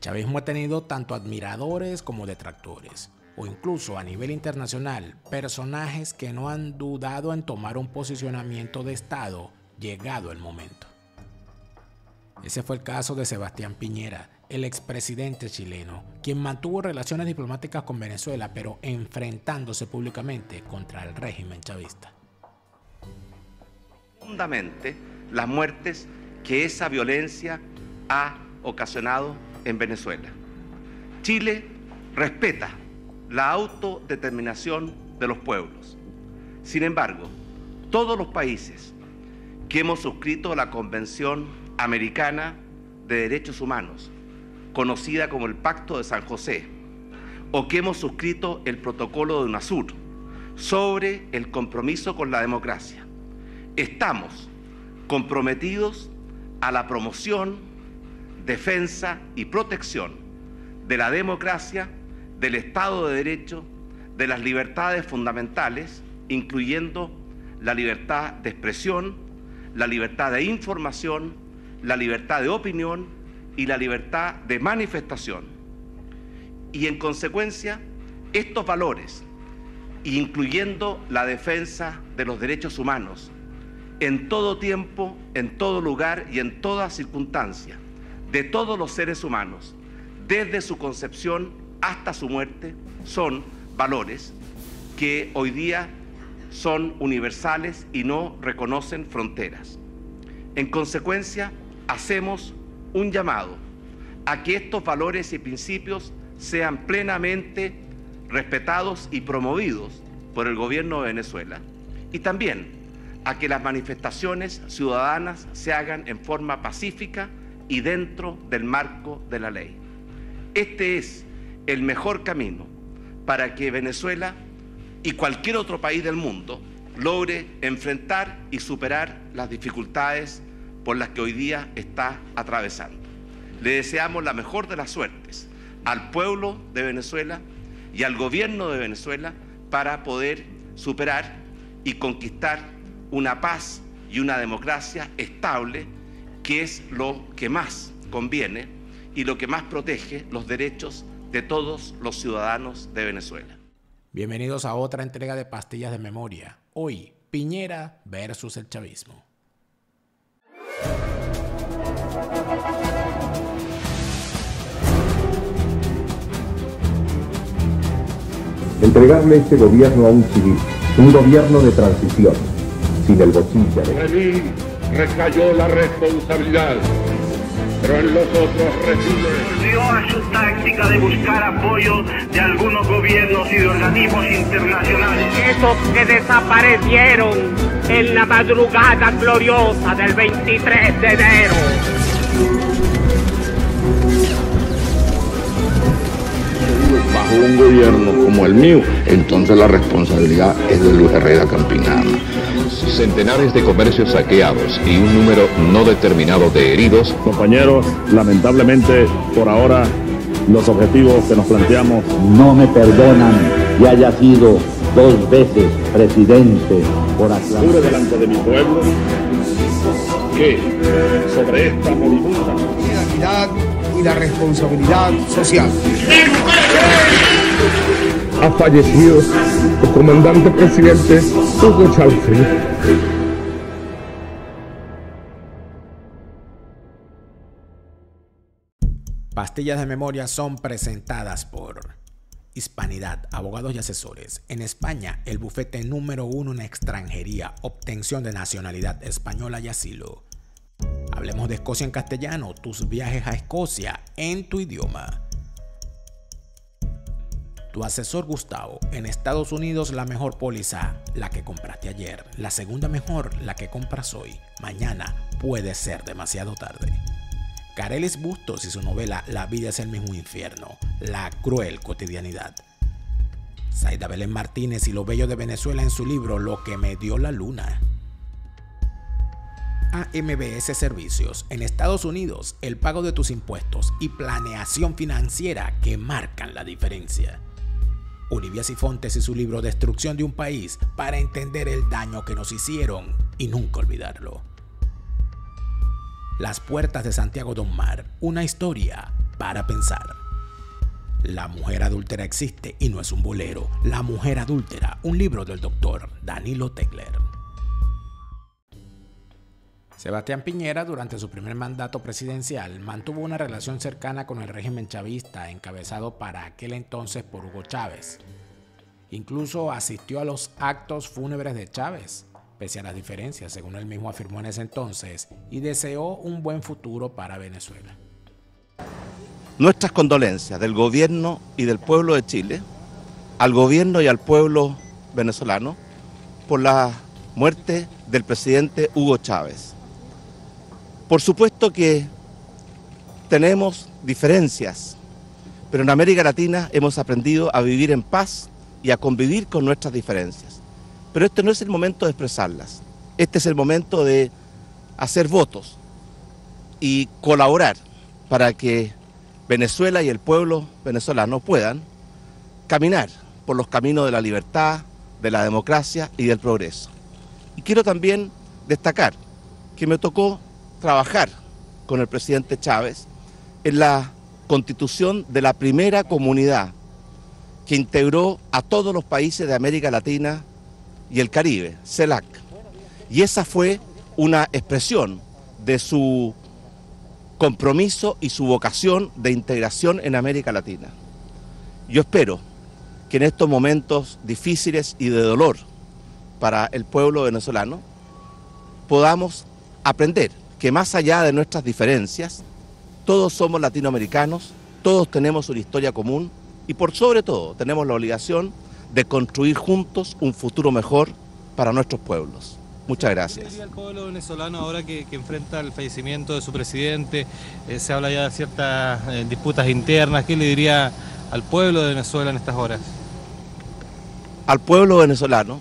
chavismo ha tenido tanto admiradores como detractores, o incluso a nivel internacional, personajes que no han dudado en tomar un posicionamiento de Estado llegado el momento. Ese fue el caso de Sebastián Piñera, el expresidente chileno, quien mantuvo relaciones diplomáticas con Venezuela, pero enfrentándose públicamente contra el régimen chavista. Profundamente las muertes que esa violencia ha ocasionado en Venezuela. Chile respeta la autodeterminación de los pueblos. Sin embargo, todos los países que hemos suscrito la Convención Americana de Derechos Humanos, conocida como el Pacto de San José, o que hemos suscrito el Protocolo de UNASUR sobre el compromiso con la democracia, estamos comprometidos a la promoción, defensa y protección de la democracia, del Estado de Derecho, de las libertades fundamentales, incluyendo la libertad de expresión, la libertad de información, la libertad de opinión y la libertad de manifestación. Y en consecuencia, estos valores, incluyendo la defensa de los derechos humanos, en todo tiempo, en todo lugar y en toda circunstancia, de todos los seres humanos, desde su concepción hasta su muerte, son valores que hoy día son universales y no reconocen fronteras. En consecuencia, hacemos un llamado a que estos valores y principios sean plenamente respetados y promovidos por el gobierno de Venezuela, y también a que las manifestaciones ciudadanas se hagan en forma pacífica y dentro del marco de la ley. Este es el mejor camino para que Venezuela y cualquier otro país del mundo logre enfrentar y superar las dificultades por las que hoy día está atravesando. Le deseamos la mejor de las suertes al pueblo de Venezuela y al gobierno de Venezuela para poder superar y conquistar una paz y una democracia estable, que es lo que más conviene y lo que más protege los derechos de todos los ciudadanos de Venezuela. Bienvenidos a otra entrega de Pastillas de Memoria. Hoy, Piñera versus el chavismo. Entregarle este gobierno a un civil, un gobierno de transición, sin el bochinche. Sobre mí recayó la responsabilidad, pero en los otros reside. Volvió a su táctica de buscar apoyo de algunos gobiernos y de organismos internacionales. Esos que desaparecieron en la madrugada gloriosa del 23 de enero. Bajo un gobierno como el mío, entonces la responsabilidad es de Luis Herrera Campinana. Centenares de comercios saqueados y un número no determinado de heridos. Compañeros, lamentablemente por ahora los objetivos que nos planteamos no me perdonan que haya sido 2 veces presidente por aclaración. Juro delante de mi pueblo que sobre esta moribunda la equidad y la responsabilidad social. Ha fallecido el comandante presidente Hugo Chávez. Pastillas de Memoria son presentadas por Hispanidad, abogados y asesores. En España, el bufete número 1 en extranjería, obtención de nacionalidad española y asilo. Hablemos de Escocia en castellano, tus viajes a Escocia en tu idioma. Tu asesor Gustavo, en Estados Unidos la mejor póliza, la que compraste ayer. La segunda mejor, la que compras hoy. Mañana puede ser demasiado tarde. Carelis Bustos y su novela La vida es el mismo infierno, la cruel cotidianidad. Zaida Belén Martínez y lo bello de Venezuela en su libro Lo que me dio la luna. AMBS Servicios, en Estados Unidos, el pago de tus impuestos y planeación financiera que marcan la diferencia. Olivia Sifontes y su libro Destrucción de un país para entender el daño que nos hicieron y nunca olvidarlo. Las puertas de Santiago Don Mar, una historia para pensar. La mujer adúltera existe y no es un bolero. La mujer adúltera, un libro del doctor Danilo Tegler. Sebastián Piñera, durante su primer mandato presidencial, mantuvo una relación cercana con el régimen chavista encabezado para aquel entonces por Hugo Chávez. Incluso asistió a los actos fúnebres de Chávez, pese a las diferencias, según él mismo afirmó en ese entonces, y deseó un buen futuro para Venezuela. Nuestras condolencias del gobierno y del pueblo de Chile al gobierno y al pueblo venezolano por la muerte del presidente Hugo Chávez. Por supuesto que tenemos diferencias, pero en América Latina hemos aprendido a vivir en paz y a convivir con nuestras diferencias. Pero este no es el momento de expresarlas, este es el momento de hacer votos y colaborar para que Venezuela y el pueblo venezolano puedan caminar por los caminos de la libertad, de la democracia y del progreso. Y quiero también destacar que me tocó trabajar con el presidente Chávez en la constitución de la primera comunidad que integró a todos los países de América Latina y el Caribe, CELAC. Y esa fue una expresión de su compromiso y su vocación de integración en América Latina. Yo espero que en estos momentos difíciles y de dolor para el pueblo venezolano podamos aprender que más allá de nuestras diferencias, todos somos latinoamericanos, todos tenemos una historia común y por sobre todo tenemos la obligación de construir juntos un futuro mejor para nuestros pueblos. Muchas gracias. ¿Qué diría el pueblo venezolano ahora que enfrenta el fallecimiento de su presidente? Se habla ya de ciertas disputas internas. ¿Qué le diría al pueblo de Venezuela en estas horas? Al pueblo venezolano,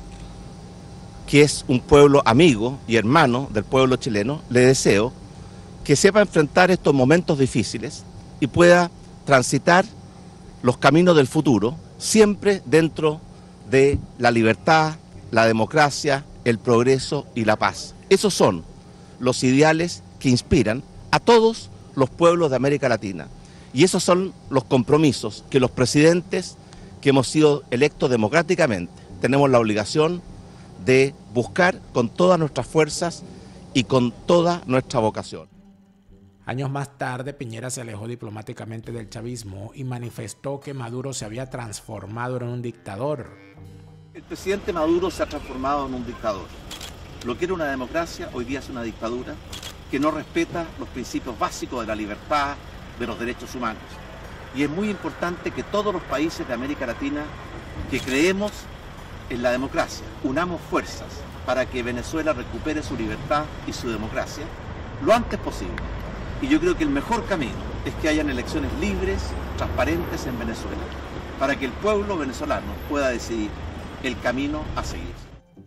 que es un pueblo amigo y hermano del pueblo chileno, le deseo que sepa enfrentar estos momentos difíciles y pueda transitar los caminos del futuro, siempre dentro de la libertad, la democracia, el progreso y la paz. Esos son los ideales que inspiran a todos los pueblos de América Latina. Y esos son los compromisos que los presidentes que hemos sido electos democráticamente tenemos la obligación de buscar con todas nuestras fuerzas y con toda nuestra vocación. Años más tarde, Piñera se alejó diplomáticamente del chavismo y manifestó que Maduro se había transformado en un dictador. El presidente Maduro se ha transformado en un dictador. Lo que era una democracia, hoy día es una dictadura que no respeta los principios básicos de la libertad, de los derechos humanos. Y es muy importante que todos los países de América Latina que creemos en la democracia, unamos fuerzas para que Venezuela recupere su libertad y su democracia lo antes posible. Y yo creo que el mejor camino es que hayan elecciones libres, transparentes en Venezuela, para que el pueblo venezolano pueda decidir el camino a seguir.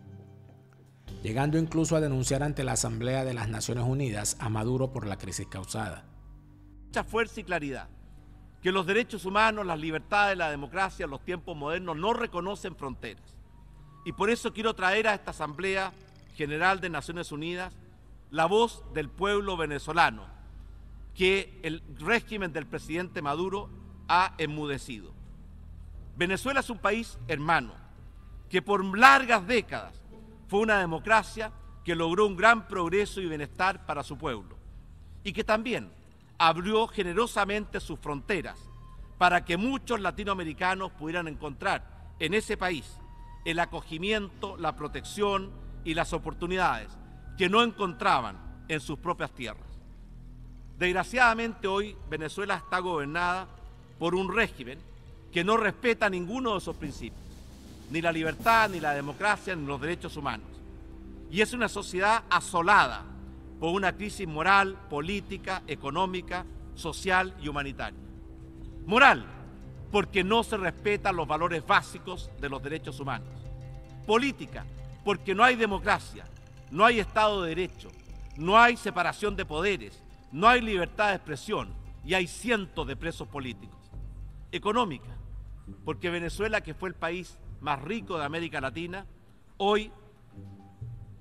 Llegando incluso a denunciar ante la Asamblea de las Naciones Unidas a Maduro por la crisis causada. Mucha fuerza y claridad, que los derechos humanos, las libertades, la democracia en los tiempos modernos no reconocen fronteras. Y por eso quiero traer a esta Asamblea General de Naciones Unidas la voz del pueblo venezolano, que el régimen del presidente Maduro ha enmudecido. Venezuela es un país hermano, que por largas décadas fue una democracia que logró un gran progreso y bienestar para su pueblo, y que también abrió generosamente sus fronteras para que muchos latinoamericanos pudieran encontrar en ese país el acogimiento, la protección y las oportunidades que no encontraban en sus propias tierras. Desgraciadamente hoy Venezuela está gobernada por un régimen que no respeta ninguno de esos principios, ni la libertad, ni la democracia, ni los derechos humanos. Y es una sociedad asolada por una crisis moral, política, económica, social y humanitaria. Moral, porque no se respetan los valores básicos de los derechos humanos. Política, porque no hay democracia, no hay Estado de Derecho, no hay separación de poderes, no hay libertad de expresión y hay cientos de presos políticos. Económica, porque Venezuela, que fue el país más rico de América Latina, hoy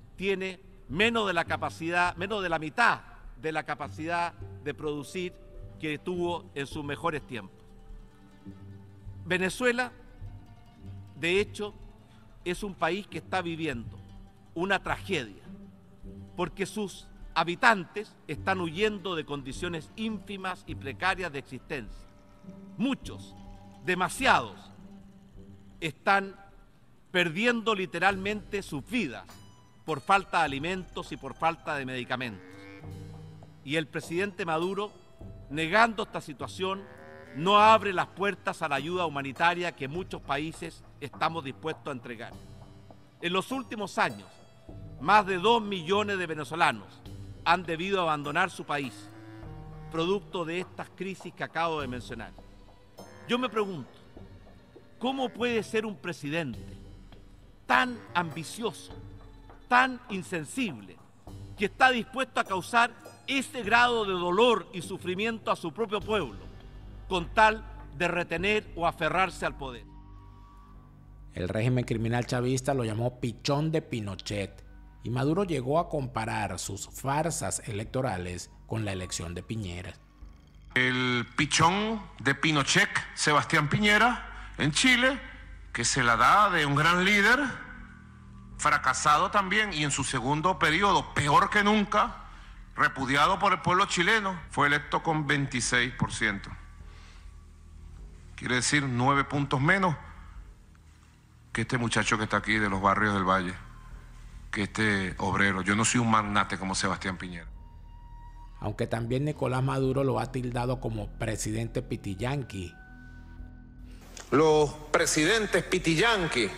tiene menos de la mitad de la capacidad de producir que tuvo en sus mejores tiempos. Venezuela, de hecho, es un país que está viviendo una tragedia, porque sus habitantes están huyendo de condiciones ínfimas y precarias de existencia. Muchos, demasiados, están perdiendo literalmente sus vidas por falta de alimentos y por falta de medicamentos. Y el presidente Maduro, negando esta situación, no abre las puertas a la ayuda humanitaria que muchos países estamos dispuestos a entregar. En los últimos años, más de 2 millones de venezolanos han debido abandonar su país, producto de estas crisis que acabo de mencionar. Yo me pregunto, ¿cómo puede ser un presidente tan ambicioso, tan insensible, que está dispuesto a causar ese grado de dolor y sufrimiento a su propio pueblo, con tal de retener o aferrarse al poder? El régimen criminal chavista lo llamó pichón de Pinochet, y Maduro llegó a comparar sus farsas electorales con la elección de Piñera. El pichón de Pinochet, Sebastián Piñera, en Chile, que se la da de un gran líder, fracasado también, y en su segundo periodo, peor que nunca, repudiado por el pueblo chileno, fue electo con 26%. Quiere decir 9 puntos menos que este muchacho que está aquí de los barrios del Valle, que este obrero. Yo no soy un magnate como Sebastián Piñera. Aunque también Nicolás Maduro lo ha tildado como presidente pitillanqui. Los presidentes pitillanqui,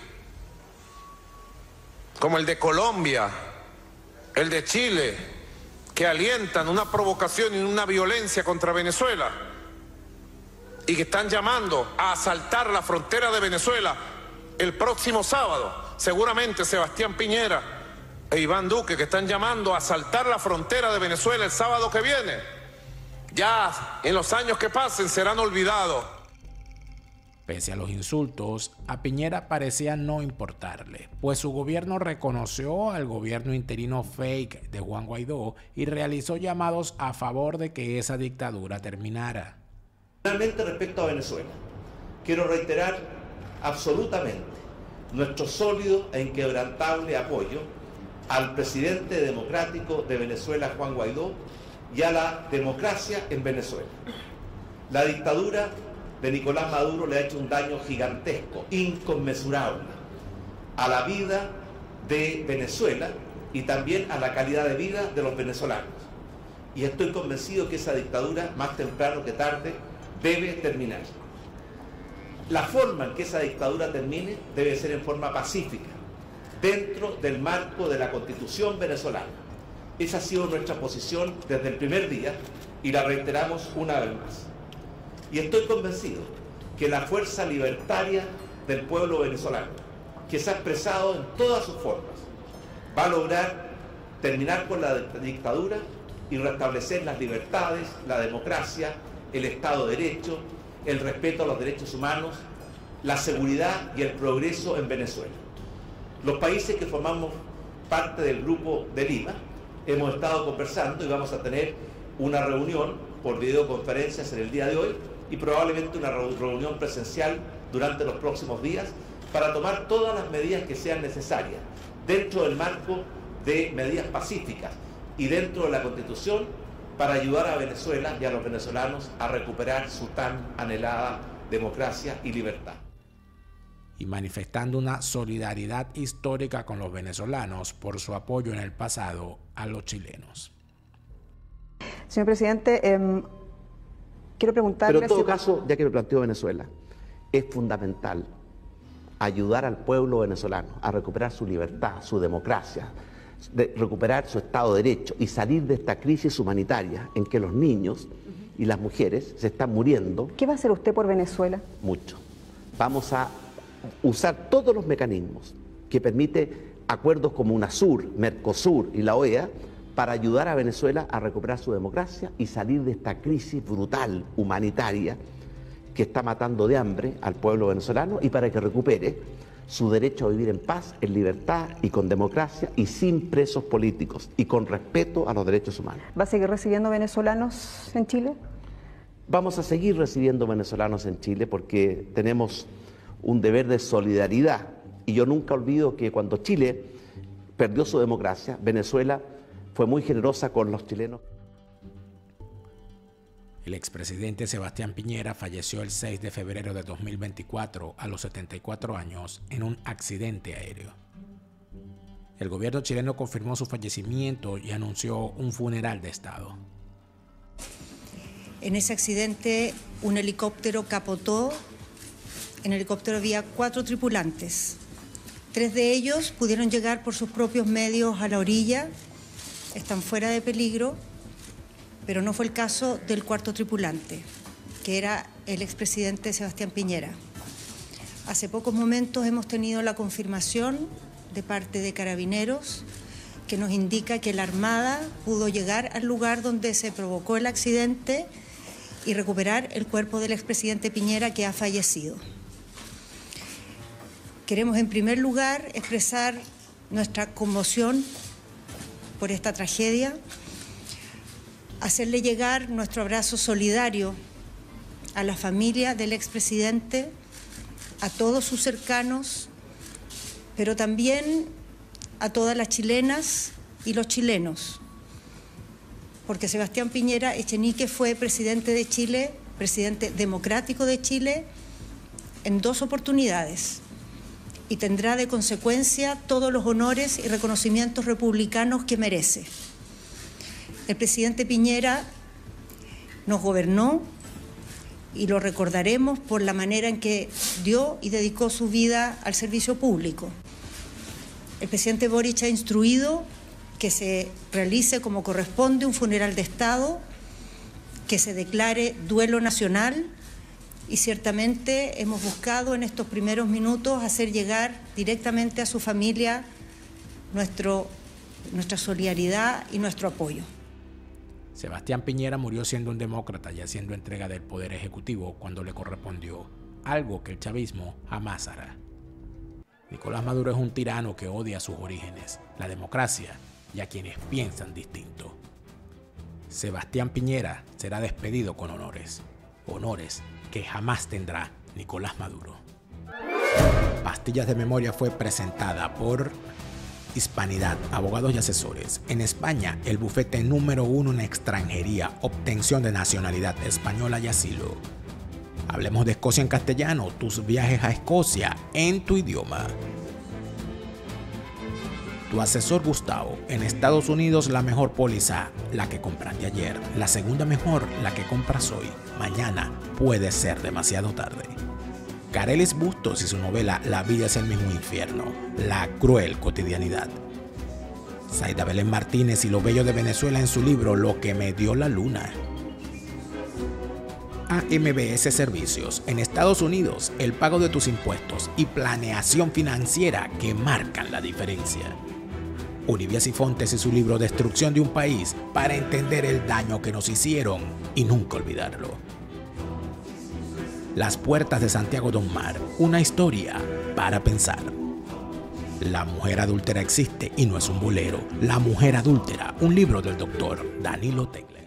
como el de Colombia, el de Chile, que alientan una provocación y una violencia contra Venezuela y que están llamando a asaltar la frontera de Venezuela el próximo sábado, seguramente Sebastián Piñera e Iván Duque, que están llamando a asaltar la frontera de Venezuela el sábado que viene, ya en los años que pasen serán olvidados. Pese a los insultos, a Piñera parecía no importarle, pues su gobierno reconoció al gobierno interino fake de Juan Guaidó y realizó llamados a favor de que esa dictadura terminara. Finalmente, respecto a Venezuela, quiero reiterar absolutamente nuestro sólido e inquebrantable apoyo al presidente democrático de Venezuela, Juan Guaidó, y a la democracia en Venezuela. La dictadura de Nicolás Maduro le ha hecho un daño gigantesco, inconmensurable, a la vida de Venezuela y también a la calidad de vida de los venezolanos. Y estoy convencido que esa dictadura, más temprano que tarde, debe terminar. La forma en que esa dictadura termine debe ser en forma pacífica, dentro del marco de la Constitución venezolana. Esa ha sido nuestra posición desde el primer día y la reiteramos una vez más. Y estoy convencido que la fuerza libertaria del pueblo venezolano, que se ha expresado en todas sus formas, va a lograr terminar con la dictadura y restablecer las libertades, la democracia, el Estado de Derecho, el respeto a los derechos humanos, la seguridad y el progreso en Venezuela. Los países que formamos parte del Grupo de Lima hemos estado conversando y vamos a tener una reunión por videoconferencias en el día de hoy y probablemente una reunión presencial durante los próximos días para tomar todas las medidas que sean necesarias dentro del marco de medidas pacíficas y dentro de la Constitución para ayudar a Venezuela y a los venezolanos a recuperar su tan anhelada democracia y libertad. Y manifestando una solidaridad histórica con los venezolanos por su apoyo en el pasado a los chilenos. Señor presidente, quiero preguntarle... Pero en todo caso, ya que me planteo Venezuela, es fundamental ayudar al pueblo venezolano a recuperar su libertad, su democracia, recuperar su Estado de Derecho y salir de esta crisis humanitaria en que los niños y las mujeres se están muriendo. ¿Qué va a hacer usted por Venezuela? Mucho. Vamos a usar todos los mecanismos que permite acuerdos como UNASUR, Mercosur y la OEA para ayudar a Venezuela a recuperar su democracia y salir de esta crisis brutal humanitaria que está matando de hambre al pueblo venezolano y para que recupere su derecho a vivir en paz, en libertad y con democracia y sin presos políticos y con respeto a los derechos humanos. ¿Va a seguir recibiendo venezolanos en Chile? Vamos a seguir recibiendo venezolanos en Chile porque tenemos un deber de solidaridad. Y yo nunca olvido que cuando Chile perdió su democracia, Venezuela fue muy generosa con los chilenos. El expresidente Sebastián Piñera falleció el 6 de febrero de 2024 a los 74 años en un accidente aéreo. El gobierno chileno confirmó su fallecimiento y anunció un funeral de Estado. En ese accidente, un helicóptero capotó. En el helicóptero había 4 tripulantes. 3 de ellos pudieron llegar por sus propios medios a la orilla, están fuera de peligro, pero no fue el caso del 4.º tripulante, que era el expresidente Sebastián Piñera. Hace pocos momentos hemos tenido la confirmación de parte de Carabineros que nos indica que la Armada pudo llegar al lugar donde se provocó el accidente y recuperar el cuerpo del expresidente Piñera, que ha fallecido. Queremos en primer lugar expresar nuestra conmoción por esta tragedia, hacerle llegar nuestro abrazo solidario a la familia del expresidente, a todos sus cercanos, pero también a todas las chilenas y los chilenos, porque Sebastián Piñera Echenique fue presidente de Chile, presidente democrático de Chile, en 2 oportunidades, y tendrá de consecuencia todos los honores y reconocimientos republicanos que merece. El presidente Piñera nos gobernó y lo recordaremos por la manera en que dio y dedicó su vida al servicio público. El presidente Boric ha instruido que se realice como corresponde un funeral de Estado, que se declare duelo nacional, y ciertamente hemos buscado en estos primeros minutos hacer llegar directamente a su familia nuestra solidaridad y nuestro apoyo. Sebastián Piñera murió siendo un demócrata y haciendo entrega del poder ejecutivo cuando le correspondió, algo que el chavismo jamás hará. Nicolás Maduro es un tirano que odia a sus orígenes, la democracia y a quienes piensan distinto. Sebastián Piñera será despedido con honores que jamás tendrá Nicolás Maduro. Pastillas de Memoria fue presentada por Hispanidad, abogados y asesores. En España, el bufete número 1 en extranjería, obtención de nacionalidad española y asilo. Hablemos de Escocia en castellano, tus viajes a Escocia en tu idioma. Tu asesor Gustavo, en Estados Unidos la mejor póliza, la que compraste ayer. La segunda mejor, la que compras hoy. Mañana puede ser demasiado tarde. Carelis Bustos y su novela La vida es el mismo infierno, la cruel cotidianidad. Zaida Belén Martínez y lo bello de Venezuela en su libro Lo que me dio la luna. AMBS Servicios, en Estados Unidos, el pago de tus impuestos y planeación financiera que marcan la diferencia. Univias y Fontes y su libro Destrucción de un país para entender el daño que nos hicieron y nunca olvidarlo. Las puertas de Santiago Don Mar, una historia para pensar. La mujer adúltera existe y no es un bolero. La mujer adúltera, un libro del doctor Danilo Tegler.